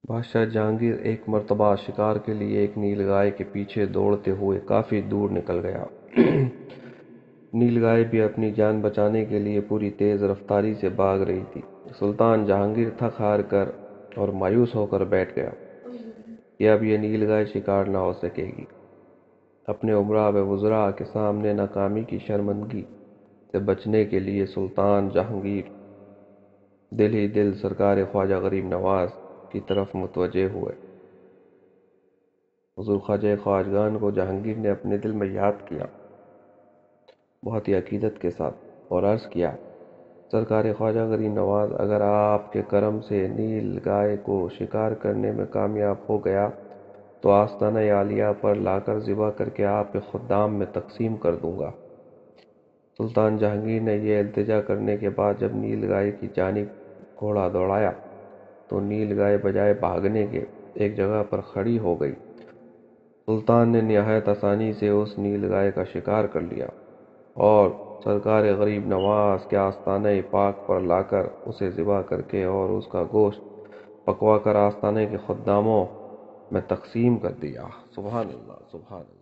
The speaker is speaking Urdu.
بادشاہ جہانگیر ایک مرتبہ شکار کے لیے ایک نیل گائے کے پیچھے دوڑتے ہوئے کافی دور نکل گیا۔ نیل گائے بھی اپنی جان بچانے کے لیے پوری تیز رفتاری سے بھاگ رہی تھی۔ سلطان جہانگیر تھک ہار کر اور مایوس ہو کر بیٹھ گیا کہ اب یہ نیل گائے شکار نہ ہو سکے گی۔ اپنے امراء و وزراء کے سامنے ناکامی کی شرمندگی سے بچنے کے لیے سلطان جہانگیر دل ہی دل سرکار خواجہ غریب نواز کی طرف متوجہ ہوئے۔ حضور خواجہ خواجگان کو جہانگیر نے اپنے دل میں یاد کیا، بہت ہی عقیدت کے ساتھ، اور عرض کیا: سرکار خواجہ غریب نواز، اگر آپ کے کرم سے نیل گائے کو شکار کرنے میں کامیاب ہو گیا تو آستانہ عالیہ پر لا کر ذبح کر کے آپ کے خدام میں تقسیم کر دوں گا۔ سلطان جہانگیر نے یہ التجا کرنے کے بعد جب نیل گائے کی جانب گھوڑا دوڑایا تو نیل گائے بجائے بھاگنے کے ایک جگہ پر کھڑی ہو گئی۔ سلطان نے نہایت آسانی سے اس نیل گائے کا شکار کر لیا اور سرکار غریب نواز کے آستانہ پاک پر لا کر اسے ذبح کر کے اور اس کا گوشت پکوا کر آستانے کے خداموں میں تقسیم کر دیا۔ سبحان اللہ، سبحان اللہ۔